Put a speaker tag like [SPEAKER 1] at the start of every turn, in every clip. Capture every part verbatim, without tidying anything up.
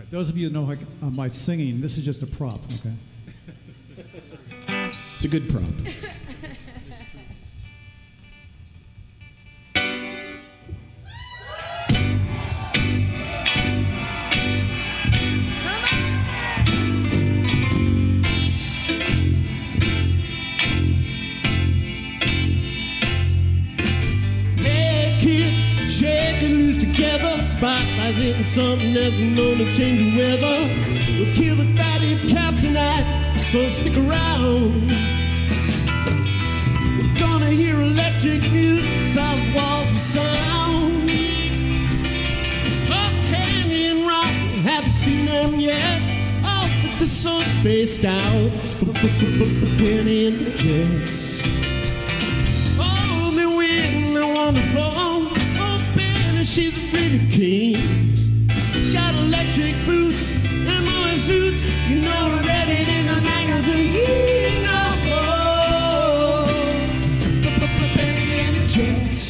[SPEAKER 1] Those of you who know like, uh, my singing, this is just a prop, okay?
[SPEAKER 2] It's a good prop.
[SPEAKER 3] Spotlights hitting something that's known to change the weather. We'll kill the fatty calf tonight, so stick around. We're gonna hear electric music, solid walls of sound. Oh, Canyon Rock, haven't seen them yet. Oh, but they're so spaced out. Bennie and the Jets. Oh, they're weird, they're wonderful. She's really keen. Got electric boots and more suits. You know, read it in the magazine. You know, Bennie and the Jets.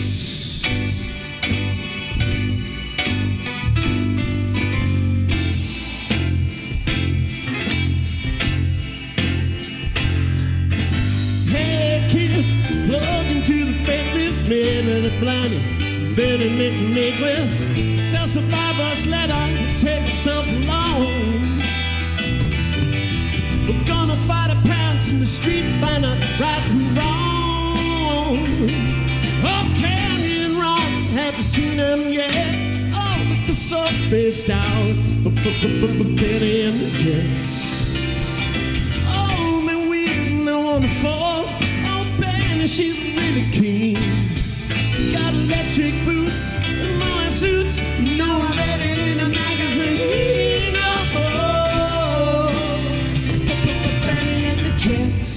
[SPEAKER 3] Hey, kid, plug into the famous man with the blinding. Bennie makes a necklace, sell survivor's letter, take yourselves along. We're gonna fight our parents in the street, find out right from wrong. Oh, Canyon Rock, haven't seen them yet. Oh, but they're so spaced out. Bennie and the Jets. Oh, they're weird and they're wonderful. Oh, Bennie, she's really keen. Got electric boots and more suits. You know I read it in a magazine. Oh, Bennie and the Jets.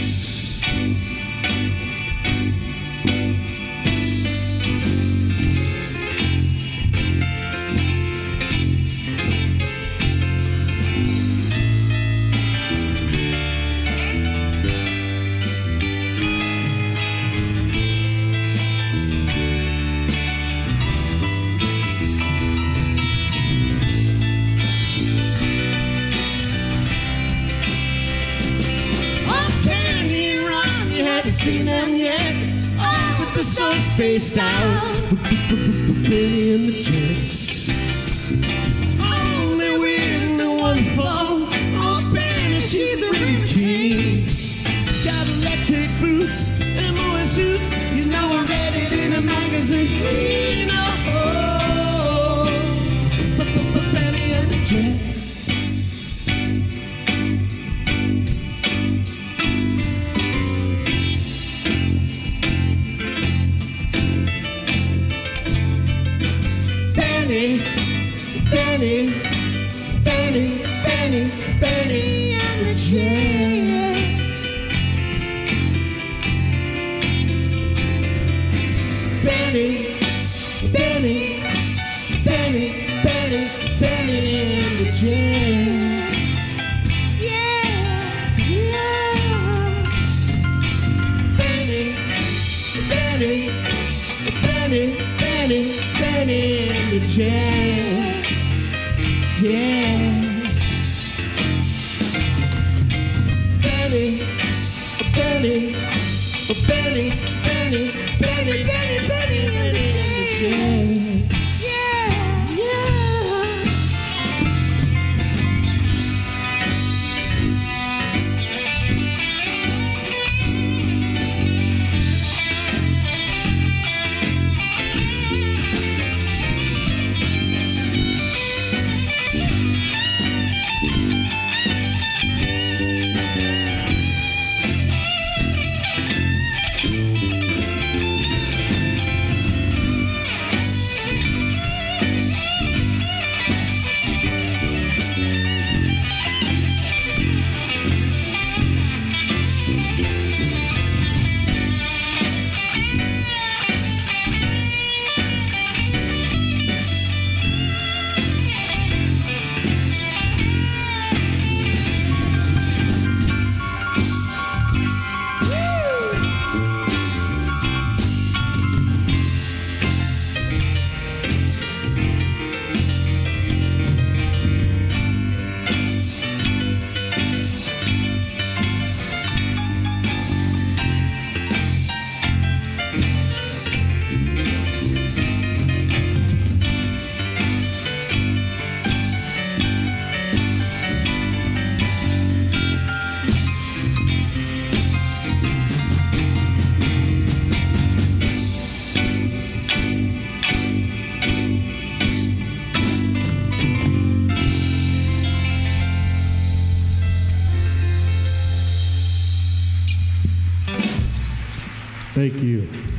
[SPEAKER 3] Seen them yet? Oh, but they're so spaced out. Bennie and the Jets. Oh, they're weird and they're wonderful. Oh, Bennie, she's really keen. Got electric boots and more suits. You know I read it in a magazine. Oh, Bennie and the Jets. Bennie, Bennie, Bennie, Bennie, Bennie and the Jets. Bennie, Bennie, Bennie, Bennie, Bennie and the Jets. Yeah, yeah. Bennie, Bennie, Bennie, Bennie, Bennie and the Jets. Yes. Bennie, Bennie, Bennie, Bennie, Bennie, Bennie, Bennie and the Jets. Yeah, yeah. Thank you.